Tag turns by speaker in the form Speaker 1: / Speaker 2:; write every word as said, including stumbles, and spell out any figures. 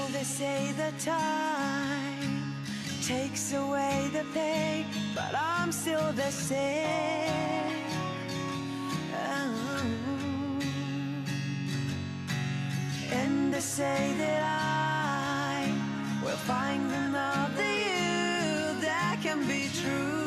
Speaker 1: they say the time takes away the pain, but I'm still the same. Oh. And they say that I will find another you that can be true.